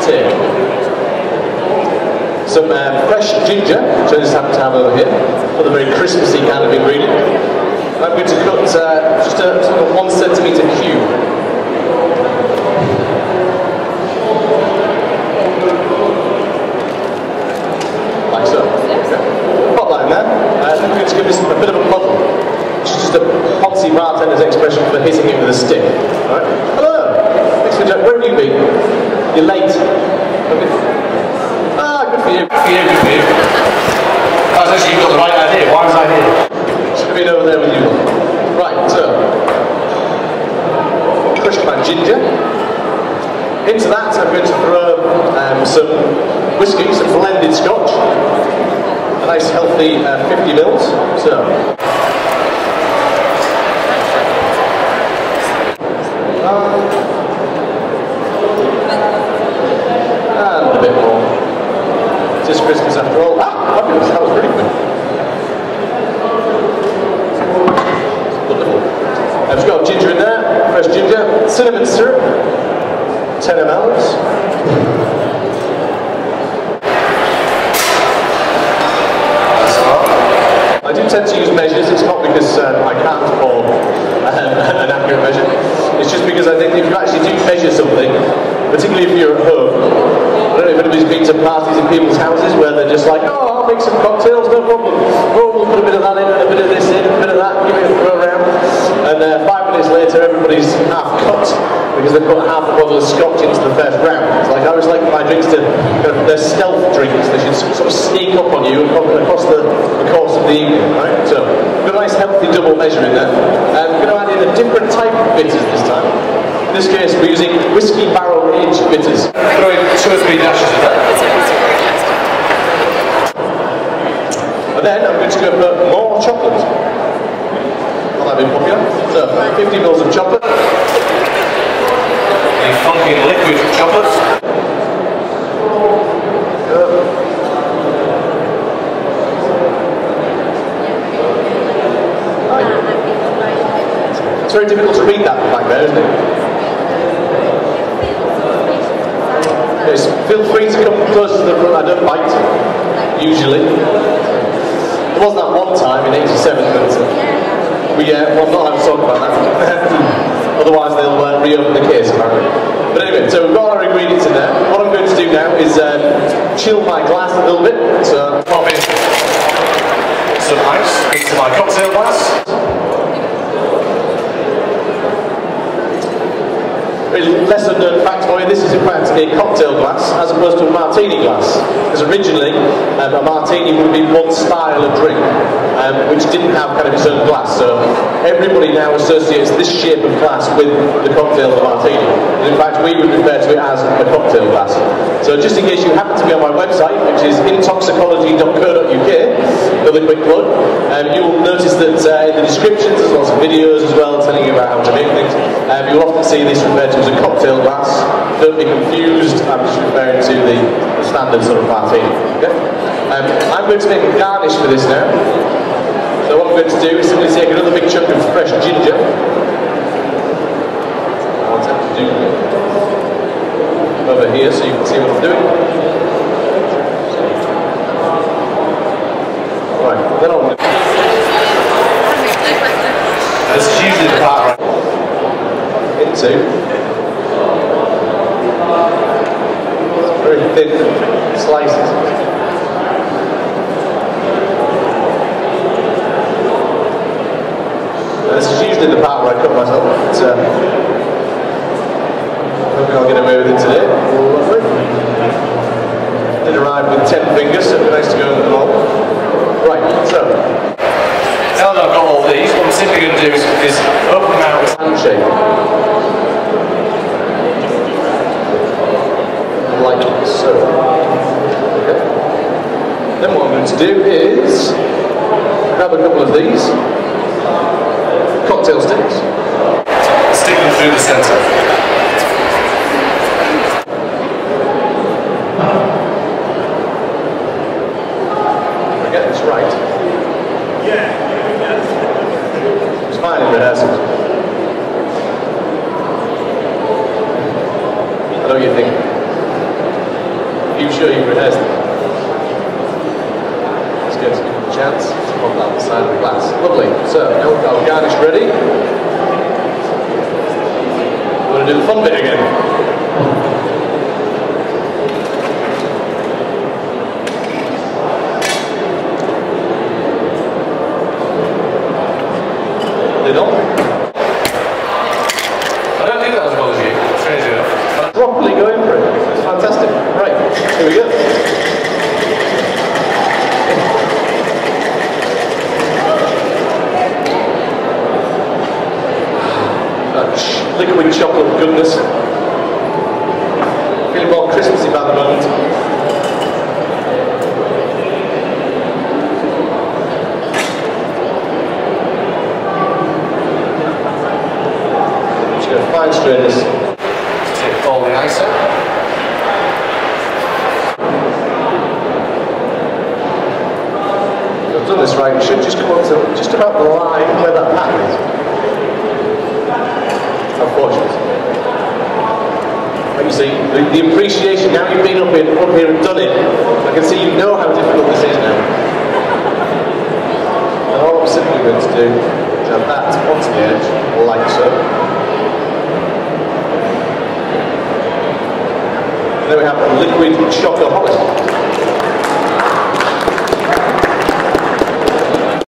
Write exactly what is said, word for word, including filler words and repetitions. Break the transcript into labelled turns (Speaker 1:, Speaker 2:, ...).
Speaker 1: latte. Some uh, fresh ginger, which I just happen to have over here, another very Christmassy kind of ingredient. I'm going to cut uh, just a sort of one centimetre cube. Like so. Okay. Pop that in there. Uh, I'm going to give this a bit of a puddle, which is just a Ponzi bartender's expression for hitting it with a stick. All right. Hello. Thanks for joining. Where have you been? You're late. Okay. Ah, good for you. Good for you. Good for you. That's actually, you've got the right idea. Why was I here? Should have been over there with you. Right, so crushed my ginger. Into that I'm going to throw um, some whiskey, some blended scotch. A nice healthy uh, fifty mils. So um, and a bit more. It's just Christmas after all. Ah, fabulous, that was pretty quick. I've just got ginger in there, fresh ginger, cinnamon syrup, ten milliliters. I do tend to use measures. It's not because uh, I can't form uh, an accurate measure. It's just because I think if you actually do measure something, particularly if you're at home, I don't know if anybody's been to parties in people's houses where they're just like, oh, I'll make some cocktails, no problem. Oh, we'll put a bit of that in, and a bit of this in, a bit of that, give it a throw around. And uh, five minutes later, everybody's half cut because they put half a bottle of scotch into the first round. It's like I always like my drinks to, kind of, they're stealth drinks. They should sort of sneak up on you across the, the course of the evening, right? So, we've got a nice healthy double measure in there. Um, we're going to add in a different type of bitters this time. In this case, we're using whiskey barrel aged bitters. Throw in two or three dashes of that. And then I'm going to go for more chocolate. Not that been popular. So, fifty mils of chocolate. A funky liquid chocolate. Uh, it's very difficult to read that back there, isn't it? Yes, feel free to come closer to the front. I don't bite, usually. There was that one time in eighty-seven, but we, uh, well, I'm not allowed to talk about that. Otherwise they'll uh, reopen the case, apparently. But anyway, so we've got our ingredients in there. What I'm going to do now is um, chill my glass a little bit. So pop in some ice into my cocktail glass. Really lesser known fact for you, this is in fact a cocktail glass as opposed to a martini glass. Because originally um, a martini would be one style of drink, um, which didn't have kind of its own glass. So everybody now associates this shape of glass with the cocktail of a martini. And in fact we would refer to it as a cocktail glass. So just in case you happen to be on my website, which is intoxicology dot co dot U K, another quick plug, um, you will notice that uh, in the descriptions there's lots of videos as well telling you about how to make things. Um, you'll often see this referred to as a cocktail glass. Don't be confused, I'm just referring to the, the standard sort of martini. Okay? Um, I'm going to make a garnish for this now. So what I'm going to do is simply take another big chunk of fresh ginger. I'll attempt to do over here so you can see what I'm doing. Right, then I'm going to... This is usually the part right into very thin slices. Now, this is usually the part where I cut myself, but uh, hoping I'll get away with it today. Lovely. Did arrive with ten fingers, so it'd be nice to go over them all. Right, so now that I've got all these, what I'm simply going to do is, is open them out with handshake. Like so. Okay. Then what I'm going to do is grab a couple of these cocktail sticks, stick them through the centre. Get this right. It's fine in rehearsals. I know what you think. sure you've rehearsed them. Let's give us a chance to pop that on the side of the glass. Lovely. So, now we've got our garnish ready. We're going to do the fun bit again. Lid on.
Speaker 2: I don't think that was as well as you, strangely enough.
Speaker 1: Properly going for it. It's fantastic. Right, here we go. That liquid chocolate goodness. Feeling more Christmassy about the moment. Fine strainers.
Speaker 2: Take all the ice out.
Speaker 1: I've done this right, it should just come up to just about the line where that pattern is. Unfortunate. Like you see, the, the appreciation, now you've been up here, up here and done it, I can see you know how difficult this is now. And all I'm simply going to do is have that onto the edge, like so. Then we have a liquid Chocoholic.